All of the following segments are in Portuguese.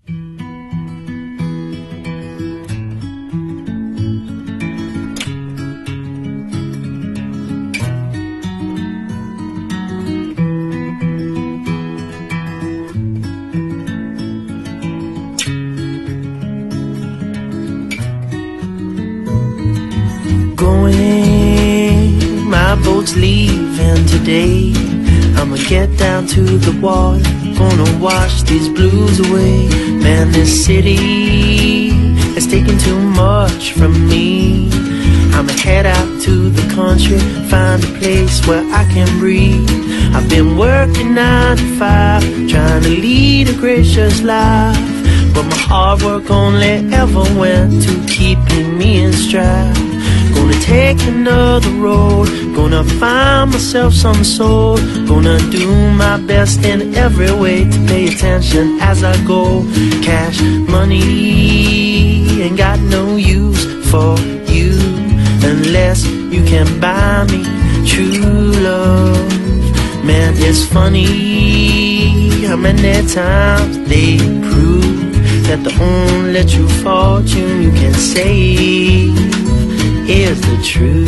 My boat's leaving today. I'ma get down to the water, gonna wash these blues away. Man, this city has taken too much from me. I'ma head out to the country, find a place where I can breathe. I've been working 9 to 5, trying to lead a gracious life, but my hard work only ever went to keeping me in stride. Gonna take another road, gonna find myself some soul, gonna do my best in every way to pay attention as I go. Cash money ain't got no use for you unless you can buy me true love. Man, it's funny how many times they prove that the only true fortune you can save is the truth.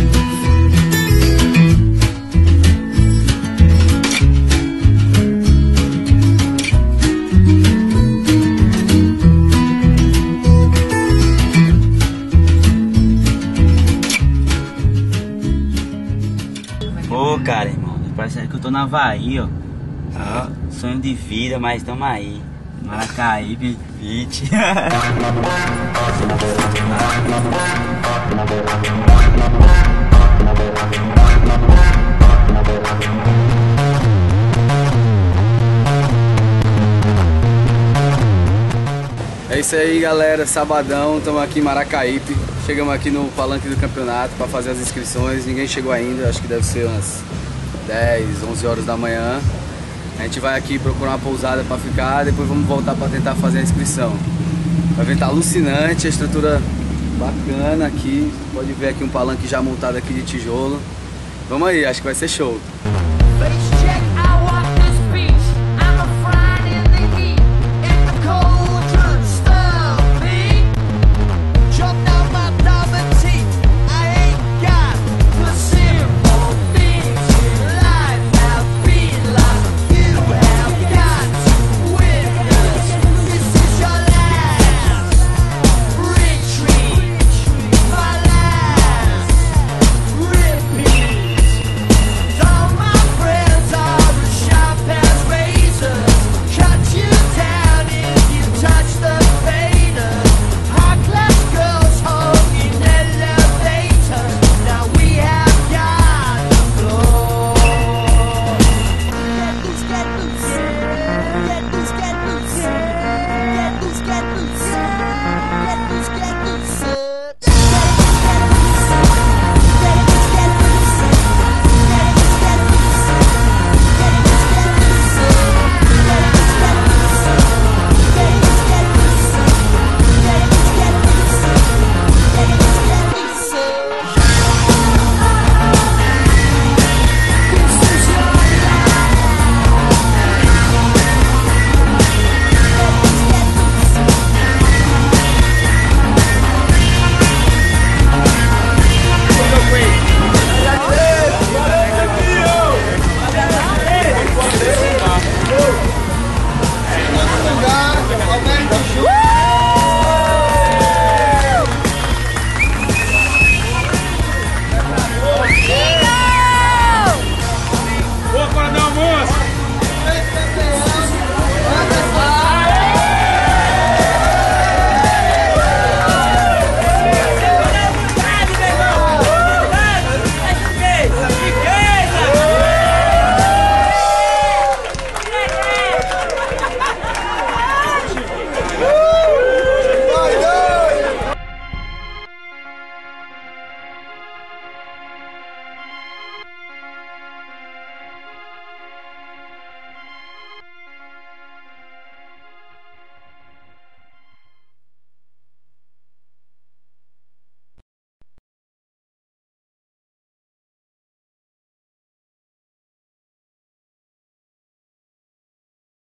Pô, cara, irmão, parece que eu tô na Havaí, ó. Sonho de vida, mas tamo aí. Maracaípe Beach. É isso aí, galera, sabadão, estamos aqui em Maracaípe. Chegamos aqui no palanque do campeonato para fazer as inscrições. Ninguém chegou ainda, acho que deve ser umas 10, 11 horas da manhã. A gente vai aqui procurar uma pousada para ficar, depois vamos voltar para tentar fazer a inscrição. O evento tá alucinante, a estrutura bacana aqui. Pode ver aqui um palanque já montado aqui de tijolo. Vamos aí, acho que vai ser show.